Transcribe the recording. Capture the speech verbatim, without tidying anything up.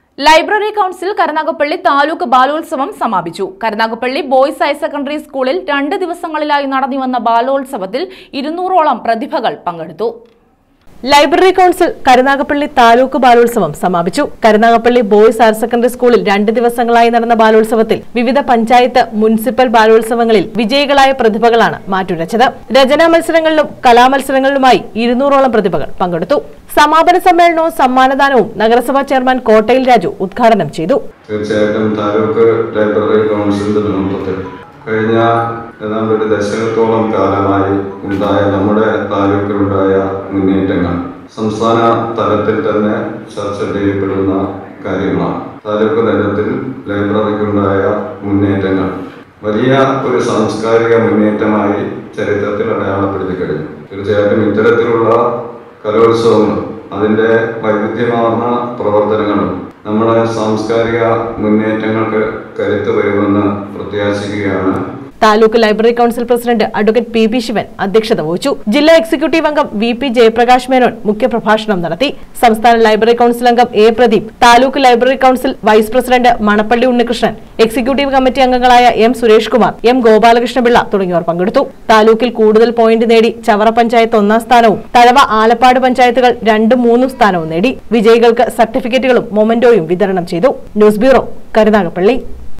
Library council Karunagappally taluk ബാലോത്സവം സമാപിച്ചു. Karunagappally boys higher secondary സ്കൂളിൽ രണ്ട് ദിവസങ്ങളിലായി നടന്നുവന്ന ബാലോത്സവത്തിൽ ഇരുന്നൂറോളം പ്രതിഭകൾ പങ്കെടുത്തു. ലൈബ്രറി കൗൺസിൽ കരുനാഗപ്പള്ളി താലൂക്ക് ബാലോത്സവം സമാപിച്ചു. കരുനാഗപ്പള്ളി ബോയ്സ് ഹയർ സെക്കൻഡറി സ്കൂളിൽ രണ്ട് ദിവസങ്ങളായി നടന്ന ബാലോത്സവത്തിൽ വിവിധ പഞ്ചായത്ത് മുനിസിപ്പൽ ബാലോത്സവങ്ങളിൽ വിജയികളായ പ്രതിഭകളാണ് മാറ്റുരച്ചത്. രചനാ മത്സരങ്ങളിലും കലാമത്സരങ്ങളിലുമായി ഇരുന്നൂറോളം പ്രതിഭകൾ പങ്കെടുത്തു. സമാപന സമ്മേളനവും സമ്മാനദാനവും നഗരസഭാ ചെയർമാൻ കോട്ടയിൽ രാജു ഉദ്ഘാടനം ചെയ്തു. തീർച്ചയായിട്ടും താലൂക്ക് ലൈബ്രറി കൗൺസിലിന്റെ നേതൃത്വത്തിൽ കഴിഞ്ഞ ഏതാണ്ട് ഒരു ദശകത്തോളം കാലമായി ഉണ്ടായ നമ്മുടെ താലൂക്കിലുണ്ടായ മുന്നേറ്റങ്ങൾ സംസ്ഥാന തലത്തിൽ തന്നെ ചർച്ച ചെയ്യപ്പെടുന്ന കാര്യങ്ങളാണ്. താലൂക്ക് തലത്തിൽ ലൈബ്രറിക്കുണ്ടായ മുന്നേറ്റങ്ങൾ വലിയ ഒരു സാംസ്കാരിക മുന്നേറ്റമായി ചരിത്രത്തിൽ അടയാളപ്പെടുത്തി കഴിഞ്ഞു. തീർച്ചയായിട്ടും ഇത്തരത്തിലുള്ള കലോത്സവങ്ങളും അതിൻ്റെ വൈവിധ്യമാർന്ന പ്രവർത്തനങ്ങളും നമ്മുടെ സാംസ്കാരിക മുന്നേറ്റങ്ങൾക്ക് കരുത്ത് വരുമെന്ന് പ്രത്യാശിക്കുകയാണ്. Taluk library council president advocate P P Sivan അധ്യക്ഷത വഹിച്ചു. ജില്ലാ എക്സിക്യൂട്ടീവ് അംഗം വി പി ജയപ്രകാശ് മേനോൻ മുഖ്യപ്രഭാഷണം നടത്തി. സംസ്ഥാന ലൈബ്രറി കൗൺസിൽ അംഗം A Pradeep, taluk library council vice president Manappally Unnikrishnan, executive committee അംഗങ്ങളായ എം സുരേഷ് കുമാർ, എം ഗോപാലകൃഷ്ണപിള്ള തുടങ്ങിയവർ പങ്കെടുത്തു. താലൂക്കിൽ കൂടുതൽ പോയിന്റ് നേടി ചവറ പഞ്ചായത്ത് ഒന്നാം സ്ഥാനവും തഴവ ആലപ്പാട് പഞ്ചായത്തുകൾ രണ്ടും മൂന്നും സ്ഥാനവും നേടി. വിജയികൾക്ക് സർട്ടിഫിക്കറ്റുകളും മൊമെന്റോയും വിതരണം ചെയ്തു. News bureau, Karunagappally.